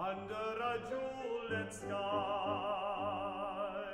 under a jeweled sky.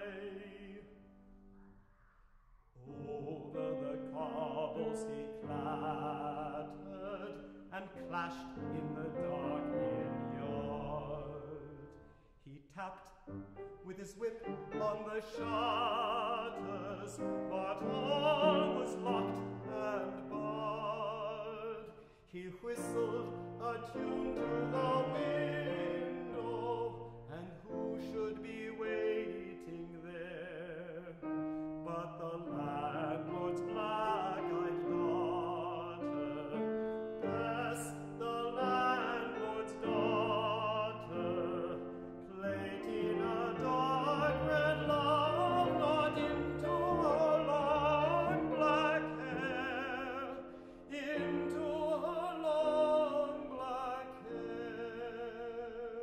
Over the cobbles he clattered and clashed in the dark inn-yard. He tapped with his whip on the shutters, but all was locked and barred. He whistled a tune to the window, and who should be waiting there but the landlord's black-eyed daughter? Yes, the landlord's daughter, plaiting a dark red love knot into her long black hair, into her long black hair.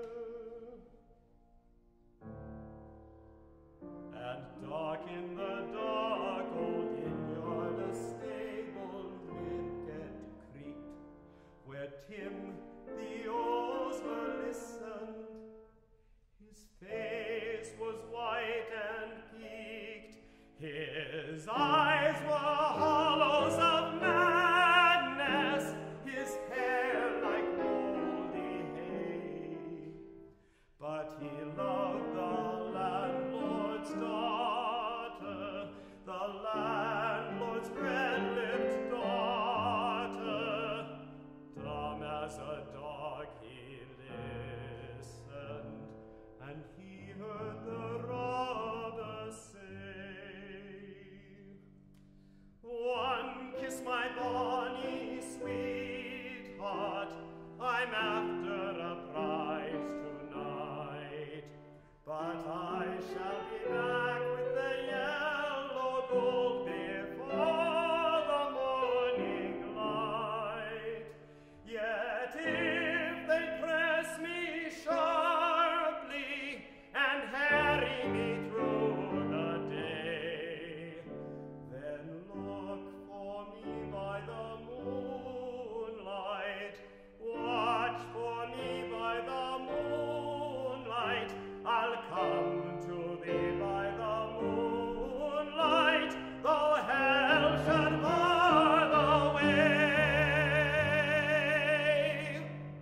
And dark in the dark old inn-yard a stable wicket creaked, where Tim the ostler listened. His face was white and peaked, his eyes were hollows of madness, his hair like moldy hay. But he loved the landlord's daughter, the landlord's red-lipped daughter. Dumb as a dog he listened, and he heard the robber say, "One kiss, my bonny sweetheart, I'm after a prize tonight, but I shall be back with the yellow gold before the morning light. Yet if they press me sharply and harry me through the day, then look for me by the moonlight, watch for me by the moonlight. I'll come to thee by the moonlight, though hell should bar the way."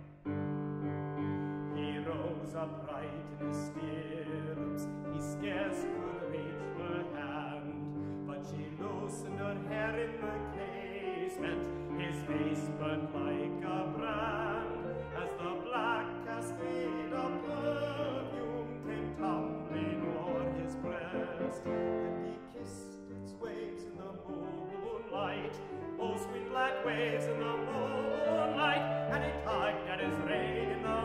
He rose upright in his stirrups, he scarce could reach her hand, but she loosened her hair in the casement. His face burned like a brand as the black cascade of perfume came tumbling o'er his breast, and he kissed its waves in the moonlight, oh sweet black waves in the moonlight, and he tugged at his rein in the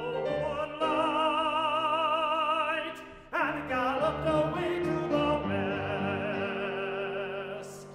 moonlight and galloped away to the west.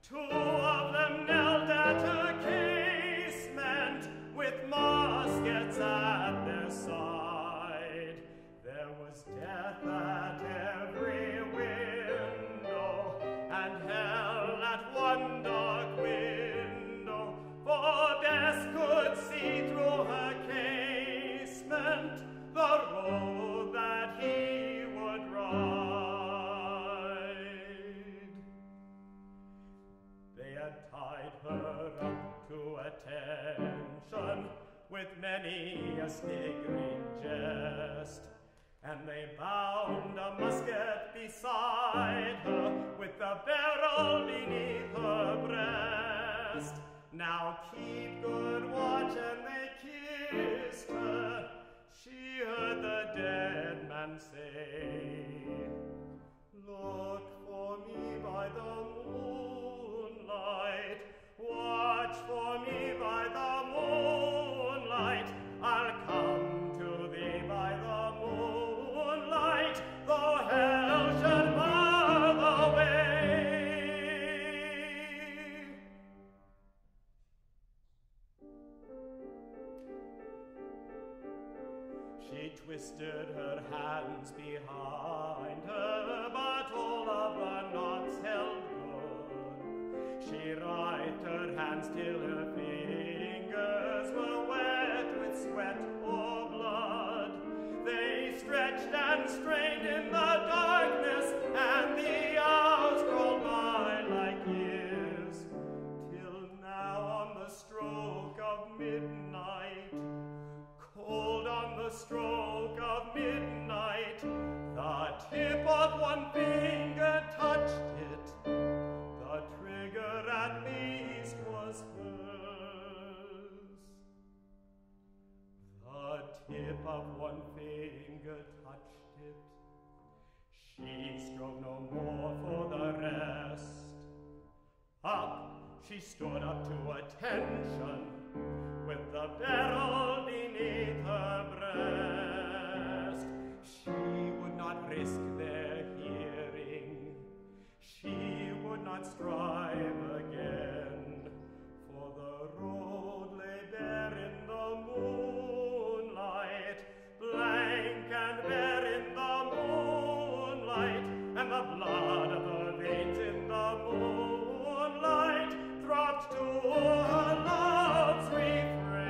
Two of them knelt at her casement, with muskets at their side. There was death at every window, and hell at one dark window, for death could see through her casement the road that he would ride. They had tied her up to attention with many a sniggering jest, and they bound a musket beside her with the barrel beneath her breast. Now keep good watch, and they kissed her. She heard the dead man say, look for me by the moonlight, watch for me by the moonlight, I'll come to thee by the moonlight, though hell should bar the way. She twisted her hands behind her, but all of the knots held good. She writhed her hands till her fingers were wet with sweat or blood. They stretched and strained in the darkness, and the hours crawled by like years, till now on the stroke of midnight, cold on the stroke of midnight, the tip of one finger touched it. The trigger at least was hers. The tip of one finger touched it. She strove no more for the rest. Up, she stood up to attention, with the barrel beneath her breast. She would not risk their hearing. She would not strive again, for the road lay bare in the moonlight, blank and bare in the moonlight, and the blood of her veins in the moonlight throbbed to her love's refrain.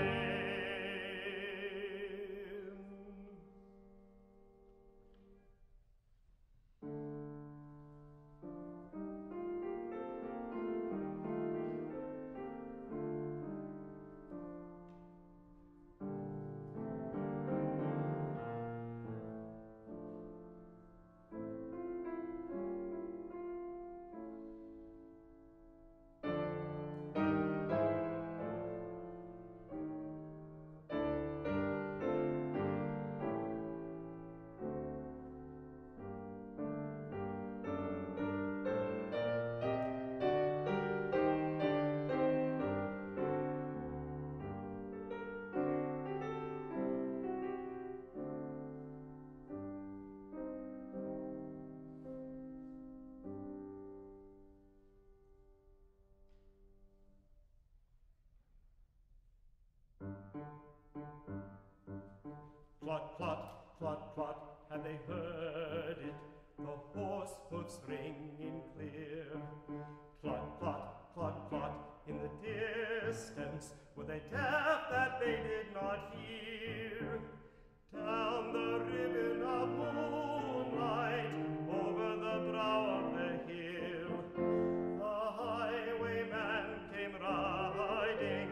Plot, plot, plot, plot, had they heard it, the horse hoofs ringing clear. Plot, plot, plot, plot, in the distance, were they deaf that they did not hear? Down the ribbon of moonlight, over the brow of the hill, the highwayman came riding,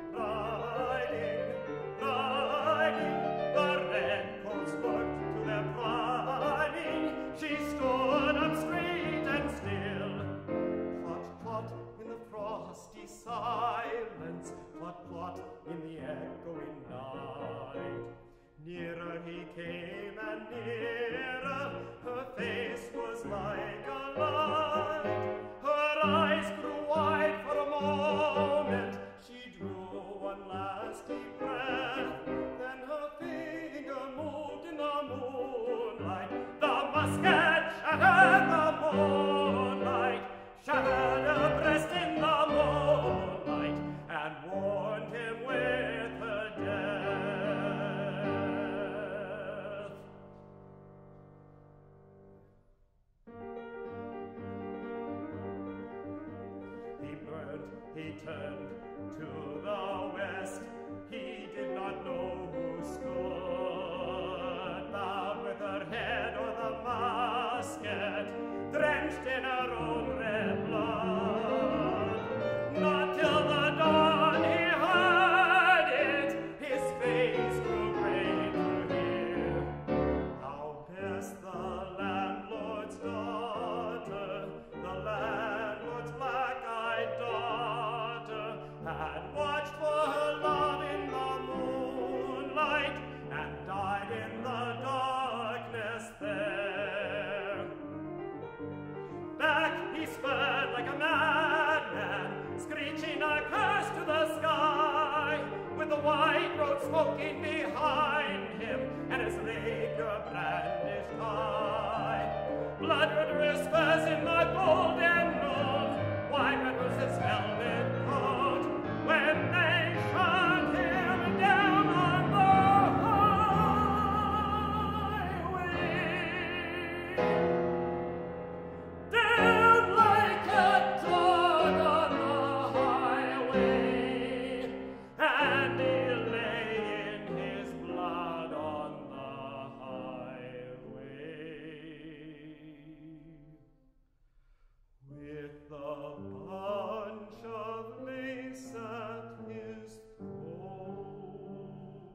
riding, riding. The redcoats looked to their priming. She stood up straight and still. Plot, plot, in the frosty silence. Plot, plot, in the echoing night. Nearer he came and nearer. Her face was like a light. Her eyes grew wide for a moment. She drew one last deep breath. Then her finger moved in the moonlight. The musket shattered the moonlight, shattered her breast moment he turned to the west. He did not know who stood, bowed with her head o'er the musket, drenched in her own red blood. Not till the dawn he heard it, his face grew gray to hear. How best the landlord's daughter, the landlord's black-eyed daughter, had watched for her love in the moonlight and died in the darkness there. Back he spurred like a madman, screeching a curse to the sky, with the white road smoking behind him and his rapier brandished high. Blood red whispers in the golden noon, white red was his velvet coat, when they shot him down on the highway. Down like a dog on the highway, and he lay in his blood on the highway. With the bunch of lace at his throat.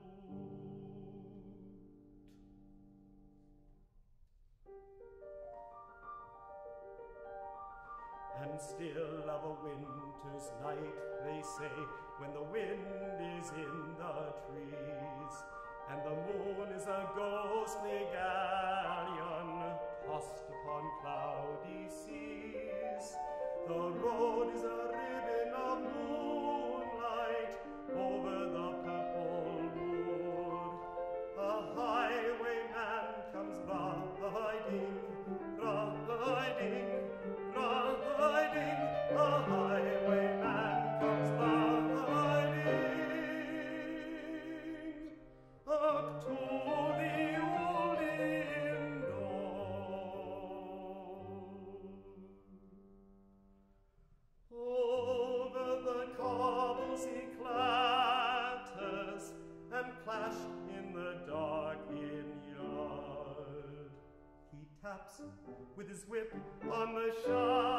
And still of a winter's night, they say, when the wind is in the trees, and the moon is a ghostly galleon tossed upon cloudy seas. The road is a ribbon of moonlight over the purple wood. A highwayman comes riding, riding, riding. A highwayman comes riding up to the old inn door. Over the cobbles he clatters and plash in the dark inn-yard. He taps with his whip on the shine.